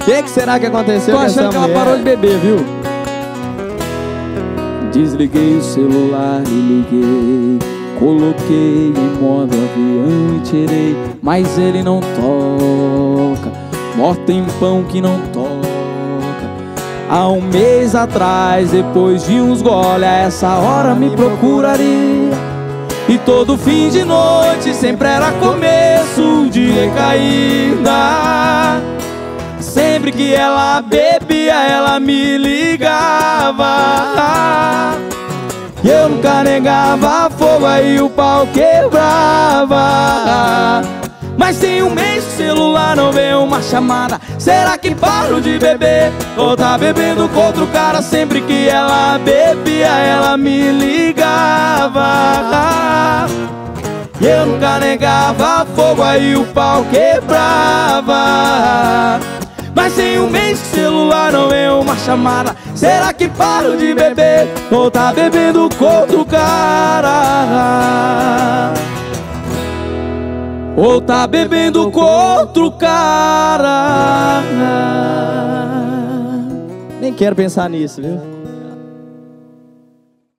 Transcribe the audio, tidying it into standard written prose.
que será que aconteceu Tô com essa achando que ela mulher? parou de beber, viu? Desliguei o celular e liguei, coloquei em modo avião e tirei, mas ele não toca. Mó tempão que não toca. Há um mês atrás, depois de uns gole, a essa hora me procuraria. E todo fim de noite sempre era começo de recaída. Sempre que ela bebia, ela me ligava. E eu nunca negava fogo, aí o pau quebrava. Mas tem um mês que o celular não vê uma chamada. Será que paro de beber? Ou tá bebendo com outro cara? Sempre que ela bebia, ela me ligava. E eu nunca negava fogo, aí o pau quebrava. Mas tem um mês que o celular não vê uma chamada. Será que paro de beber? Ou tá bebendo com outro cara? Ou tá bebendo com outro cara? Nem quero pensar nisso, viu?